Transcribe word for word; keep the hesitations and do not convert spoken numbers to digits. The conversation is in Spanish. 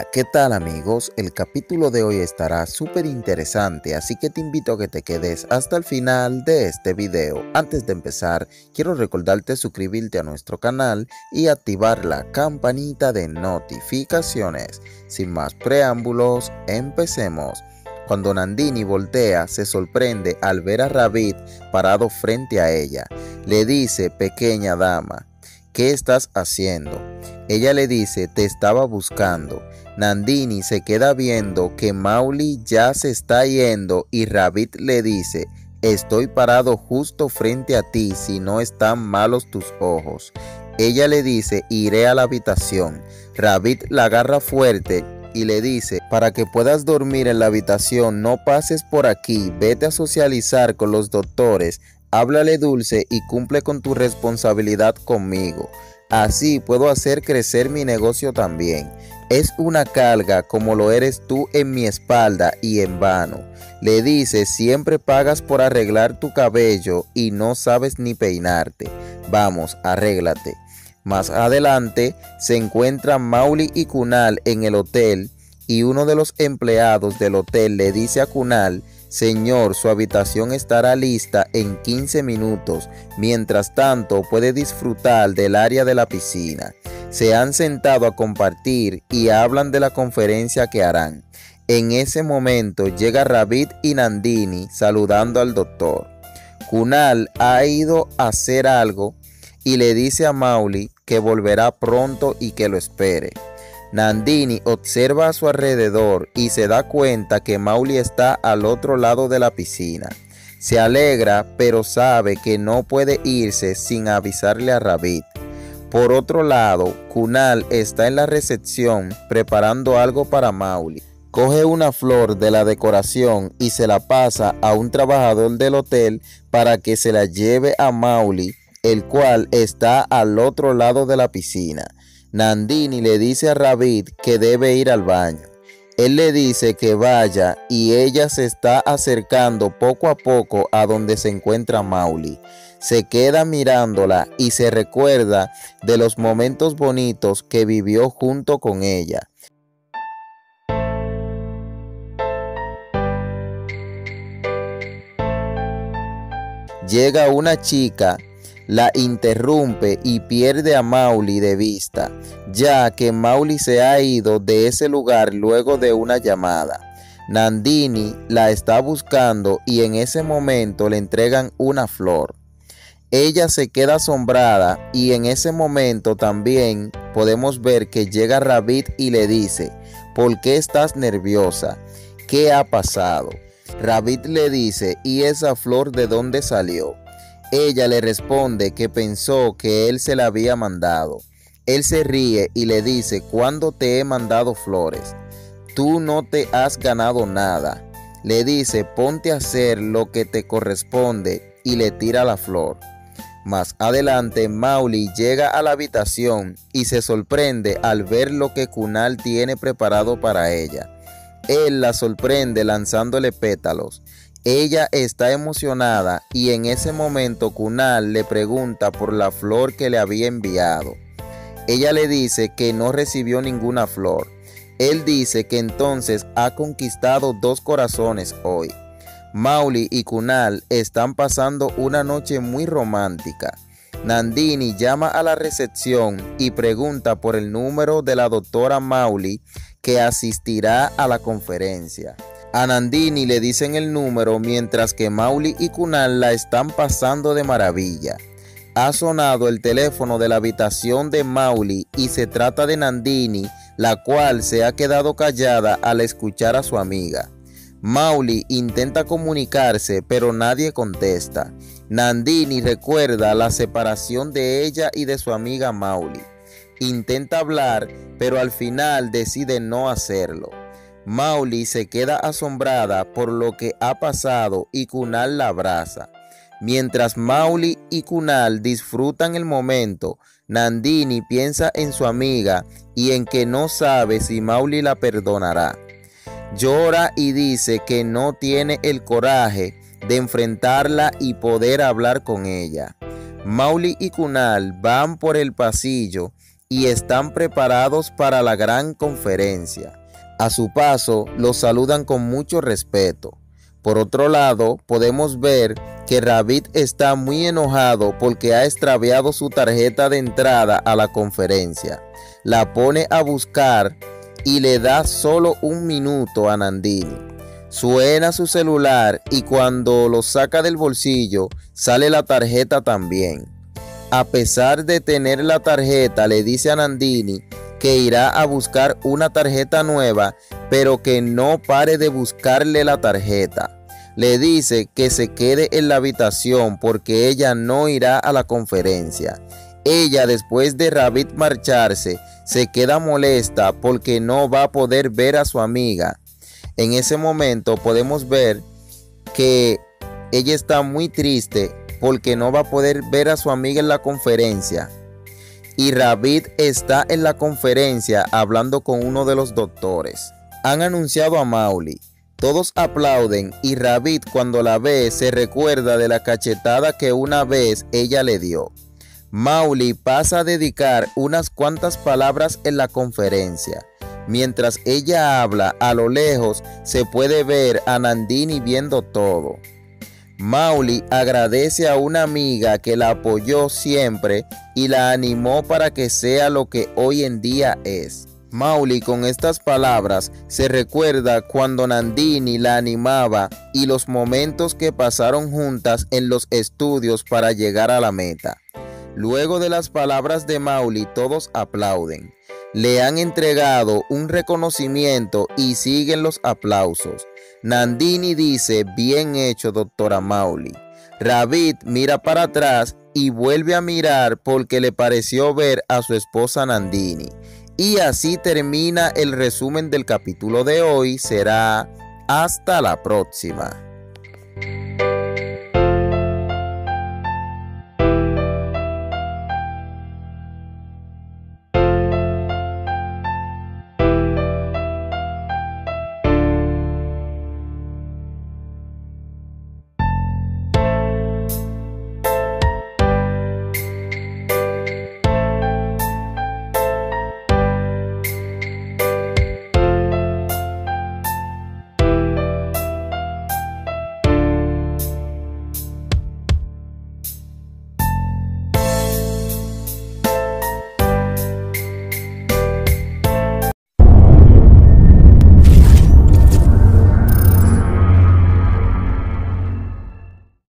¿Qué tal amigos? El capítulo de hoy estará súper interesante, así que te invito a que te quedes hasta el final de este video. Antes de empezar, quiero recordarte suscribirte a nuestro canal y activar la campanita de notificaciones. Sin más preámbulos, empecemos. Cuando Nandini voltea, se sorprende al ver a Ravid parado frente a ella. Le dice: pequeña dama, ¿qué estás haciendo? Ella le dice: te estaba buscando. Nandini se queda viendo que Mowgli ya se está yendo y Ravid le dice: estoy parado justo frente a ti si no están malos tus ojos. Ella le dice: iré a la habitación. Ravid la agarra fuerte y le dice: para que puedas dormir en la habitación no pases por aquí, vete a socializar con los doctores, háblale dulce y cumple con tu responsabilidad conmigo. Así puedo hacer crecer mi negocio también. Es una carga como lo eres tú en mi espalda y en vano. Le dice: siempre pagas por arreglar tu cabello y no sabes ni peinarte. Vamos, arréglate. Más adelante se encuentran Mowgli y Kunal en el hotel y uno de los empleados del hotel le dice a Kunal: señor, su habitación estará lista en quince minutos. Mientras tanto, puede disfrutar del área de la piscina. Se han sentado a compartir y hablan de la conferencia que harán. En ese momento llega Ravid y Nandini saludando al doctor. Kunal ha ido a hacer algo y le dice a Mowgli que volverá pronto y que lo espere. Nandini observa a su alrededor y se da cuenta que Mowgli está al otro lado de la piscina. Se alegra, pero sabe que no puede irse sin avisarle a Ravid. Por otro lado, Kunal está en la recepción preparando algo para Mowgli. Coge una flor de la decoración y se la pasa a un trabajador del hotel para que se la lleve a Mowgli, el cual está al otro lado de la piscina. Nandini le dice a Ravid que debe ir al baño. Él le dice que vaya y ella se está acercando poco a poco a donde se encuentra Mowgli. Se queda mirándola y se recuerda de los momentos bonitos que vivió junto con ella. Llega una chica, la interrumpe y pierde a Mowgli de vista, ya que Mowgli se ha ido de ese lugar luego de una llamada. Nandini la está buscando y en ese momento le entregan una flor. Ella se queda asombrada y en ese momento también podemos ver que llega Ravid y le dice: ¿por qué estás nerviosa? ¿Qué ha pasado? Ravid le dice: ¿y esa flor de dónde salió? Ella le responde que pensó que él se la había mandado. Él se ríe y le dice: ¿cuándo te he mandado flores? Tú no te has ganado nada. Le dice: ponte a hacer lo que te corresponde y le tira la flor. Más adelante, Mowgli llega a la habitación y se sorprende al ver lo que Kunal tiene preparado para ella. Él la sorprende lanzándole pétalos. Ella está emocionada y en ese momento Kunal le pregunta por la flor que le había enviado. Ella le dice que no recibió ninguna flor. Él dice que entonces ha conquistado dos corazones hoy. Mowgli y Kunal están pasando una noche muy romántica. Nandini llama a la recepción y pregunta por el número de la doctora Mowgli que asistirá a la conferencia. A Nandini le dicen el número mientras que Mowgli y Kunal la están pasando de maravilla. Ha sonado el teléfono de la habitación de Mowgli y se trata de Nandini, la cual se ha quedado callada al escuchar a su amiga. Mowgli intenta comunicarse pero nadie contesta. Nandini recuerda la separación de ella y de su amiga Mowgli. Intenta hablar pero al final decide no hacerlo. Mowgli se queda asombrada por lo que ha pasado y Kunal la abraza. Mientras Mowgli y Kunal disfrutan el momento, Nandini piensa en su amiga y en que no sabe si Mowgli la perdonará. Llora y dice que no tiene el coraje de enfrentarla y poder hablar con ella. Mowgli y Kunal van por el pasillo y están preparados para la gran conferencia. A su paso, los saludan con mucho respeto. Por otro lado, podemos ver que Ravid está muy enojado porque ha extraviado su tarjeta de entrada a la conferencia. La pone a buscar y le da solo un minuto a Nandini. Suena su celular y cuando lo saca del bolsillo, sale la tarjeta también. A pesar de tener la tarjeta, le dice a Nandini que irá a buscar una tarjeta nueva, pero que no pare de buscarle la tarjeta. Le dice que se quede en la habitación porque ella no irá a la conferencia. Ella, después de Ravid marcharse, se queda molesta porque no va a poder ver a su amiga. En ese momento podemos ver que ella está muy triste porque no va a poder ver a su amiga en la conferencia. Y Ravid está en la conferencia hablando con uno de los doctores. Han anunciado a Mowgli. Todos aplauden y Ravid, cuando la ve, se recuerda de la cachetada que una vez ella le dio. Mowgli pasa a dedicar unas cuantas palabras en la conferencia. Mientras ella habla, a lo lejos se puede ver a Nandini viendo todo. Mowgli agradece a una amiga que la apoyó siempre y la animó para que sea lo que hoy en día es. Mowgli, con estas palabras, se recuerda cuando Nandini la animaba y los momentos que pasaron juntas en los estudios para llegar a la meta. Luego de las palabras de Mowgli, todos aplauden. Le han entregado un reconocimiento y siguen los aplausos. Nandini dice: bien hecho, doctora Mowgli. Ravid mira para atrás y vuelve a mirar porque le pareció ver a su esposa Nandini. Y así termina el resumen del capítulo de hoy. Será hasta la próxima.